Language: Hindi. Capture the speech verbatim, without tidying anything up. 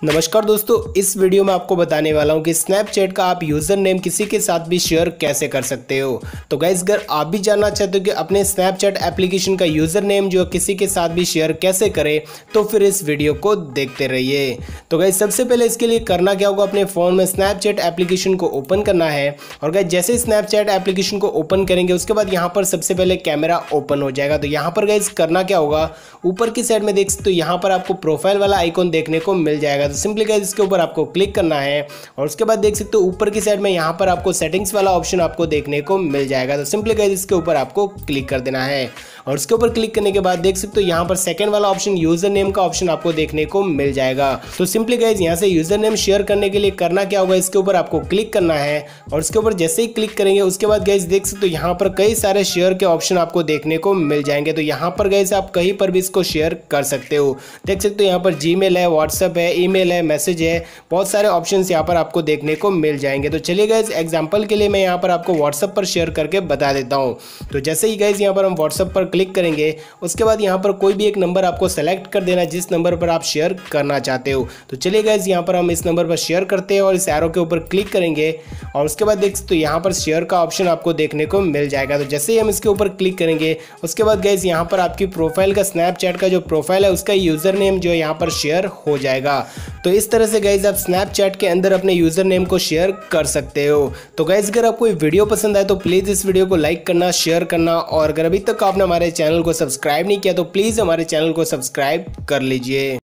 नमस्कार दोस्तों, इस वीडियो में आपको बताने वाला हूं कि स्नैपचैट का आप यूज़र नेम किसी के साथ भी शेयर कैसे कर सकते हो। तो गाइस, अगर आप भी जानना चाहते हो कि अपने स्नैपचैट एप्लीकेशन का यूज़र नेम जो किसी के साथ भी शेयर कैसे करें, तो फिर इस वीडियो को देखते रहिए। तो गाइस, सबसे पहले इसके लिए करना क्या होगा, अपने फ़ोन में स्नैपचैट एप्लीकेशन को ओपन करना है। और गाइस, जैसे स्नैपचैट एप्लीकेशन को ओपन करेंगे उसके बाद यहाँ पर सबसे पहले कैमरा ओपन हो जाएगा। तो यहाँ पर गाइस करना क्या होगा, ऊपर की साइड में देख सकते हो यहाँ पर आपको प्रोफाइल वाला आइकॉन देखने को मिल जाएगा। तो सिंपली गाइस इसके ऊपर आपको क्लिक करना है और उसके बाद देख सकते हो ऊपर की साइड में यहाँ पर आपको सेटिंग्स वाला ऑप्शन आपको देखने को मिल जाएगा। तो सिंपली गाइस इसके ऊपर आपको क्लिक कर देना है और उसके ऊपर क्लिक करने के बाद देख सकते हो यहाँ पर सेकंड वाला ऑप्शन यूजर नेम का ऑप्शन आपको देखने को मिल जाएगा। तो सिंपली गाइस यहाँ से यूजर नेम शेयर करने के लिए करना क्या होगा, इसके ऊपर आपको क्लिक करना है और उसके ऊपर जैसे ही क्लिक करेंगे उसके बाद गाइस देख सकते हो यहाँ पर कई सारे शेयर के ऑप्शन आपको देखने को मिल जाएंगे। तो यहाँ पर गाइस आप कहीं पर भी इसको शेयर कर सकते हो। देख सकते हो यहाँ पर जीमेल है, व्हाट्सएप है, ईमेल है, मैसेज है, बहुत सारे ऑप्शंस यहाँ पर आपको देखने को मिल जाएंगे। तो चलिए गाइस, एग्जांपल के लिए मैं यहाँ पर आपको व्हाट्सएप पर शेयर करके बता देता हूँ। तो जैसे ही गाइस यहाँ पर हम व्हाट्सएप पर क्लिक करेंगे उसके बाद यहाँ पर कोई भी एक नंबर आपको सेलेक्ट कर देना जिस नंबर पर आप शेयर करना चाहते हो। तो चलिए गाइस, यहाँ पर हम इस नंबर पर शेयर करते हैं और इस एरो के ऊपर क्लिक करेंगे और उसके बाद देख सकते हो यहाँ पर शेयर का ऑप्शन आपको देखने को मिल जाएगा। तो जैसे ही हम इसके ऊपर क्लिक करेंगे उसके बाद गाइस यहाँ पर आपकी प्रोफाइल का, स्नैपचैट का जो प्रोफाइल है उसका यूजर नेम जो है यहाँ पर शेयर हो जाएगा। तो इस तरह से गाइस आप स्नैपचैट के अंदर अपने यूजर नेम को शेयर कर सकते हो। तो गाइस, अगर आपको ये वीडियो पसंद आए तो प्लीज इस वीडियो को लाइक करना, शेयर करना और अगर अभी तक आपने हमारे चैनल को सब्सक्राइब नहीं किया तो प्लीज हमारे चैनल को सब्सक्राइब कर लीजिए।